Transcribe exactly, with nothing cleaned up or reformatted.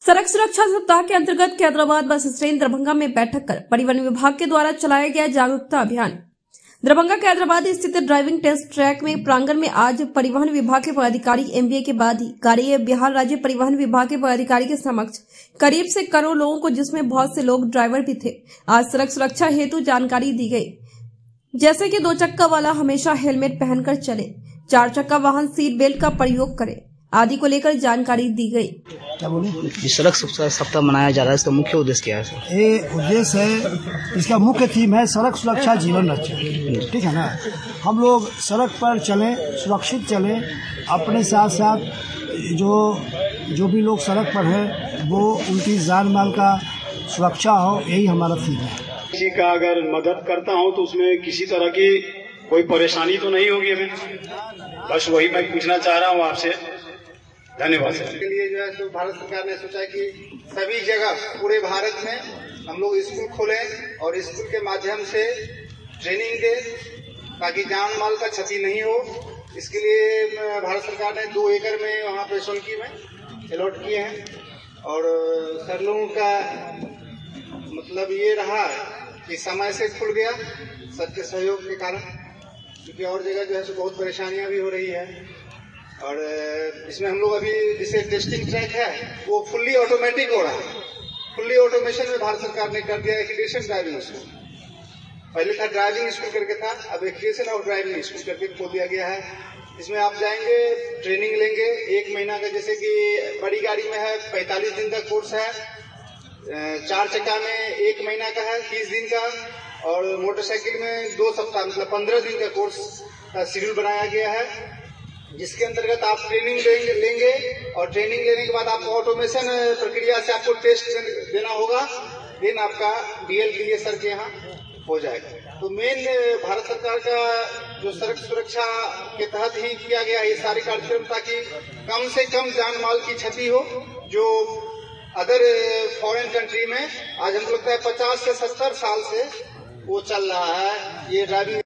सड़क सुरक्षा सप्ताह के अंतर्गत कैदराबाद बस स्टैंड दरभंगा में बैठक कर परिवहन विभाग के द्वारा चलाया गया जागरूकता अभियान। दरभंगा कैदराबाद स्थित ड्राइविंग टेस्ट ट्रैक में प्रांगण में आज परिवहन विभाग के पदाधिकारी एमबीए के बाद ही कार्य बिहार राज्य परिवहन विभाग के पदाधिकारी के समक्ष करीब से करोड़ लोगों को, जिसमें बहुत से लोग ड्राइवर भी थे, आज सड़क सुरक्षा हेतु जानकारी दी गई। जैसे कि दो चक्का वाला हमेशा हेलमेट पहनकर चले, चार चक्का वाहन सीट बेल्ट का प्रयोग करे आदि को लेकर जानकारी दी गई। क्या बोले? सड़क सुरक्षा सप्ताह मनाया जा रहा है, इसका मुख्य उद्देश्य क्या है? ये उद्देश्य है, इसका मुख्य थीम है सड़क सुरक्षा जीवन रक्षा। ठीक है ना। हम लोग सड़क पर चलें, सुरक्षित चलें, अपने साथ साथ जो जो भी लोग सड़क पर हैं वो उनकी जान माल का सुरक्षा हो, यही हमारा थीम है। किसी का अगर मदद करता हूँ तो उसमें किसी तरह की कोई परेशानी तो नहीं होगी हमें, बस वही मैं पूछना चाह रहा हूँ आपसे। धन्यवाद सर। इसके लिए जो है तो भारत सरकार ने सोचा कि सभी जगह पूरे भारत में हम लोग स्कूल खोलें और स्कूल के माध्यम से ट्रेनिंग दें ताकि जान माल का क्षति नहीं हो। इसके लिए भारत सरकार ने दो एकड़ में वहाँ पे सोलकी में अलॉट किए हैं और सर लोगों का मतलब ये रहा कि समय से खुल गया सबके सहयोग के कारण, क्योंकि और जगह जो है तो बहुत परेशानियां भी हो रही है। और इसमें हम लोग अभी जैसे टेस्टिंग ट्रैक है वो फुल्ली ऑटोमेटिक हो रहा है। फुल्ली ऑटोमेशन में भारत सरकार ने कर दिया एक्रीडेशन ड्राइविंग स्कूल। पहले था ड्राइविंग स्कूल करके था, अब एक्रीडेशन और ड्राइविंग स्कूल करके खोल दिया गया है। इसमें आप जाएंगे, ट्रेनिंग लेंगे एक महीना का, जैसे कि बड़ी गाड़ी में है पैंतालीस दिन का कोर्स है, चार चक्का में एक महीना का है तीस दिन का, और मोटरसाइकिल में दो सप्ताह मतलब पंद्रह दिन का कोर्स का शेड्यूल बनाया गया है, जिसके अंतर्गत आप ट्रेनिंग लेंगे, लेंगे और ट्रेनिंग लेने के बाद आपको ऑटोमेशन प्रक्रिया से आपको टेस्ट देना होगा, देन आपका डीएल के लिए सर के यहाँ हो जाएगा। तो मेन भारत सरकार का जो सड़क सुरक्षा के तहत ही किया गया है ये सारे कार्यक्रम, ताकि कम से कम जान माल की क्षति हो। जो अदर फॉरेन कंट्री में आज हमको लगता है पचास से सत्तर साल से वो चल रहा है ये ड्राइविंग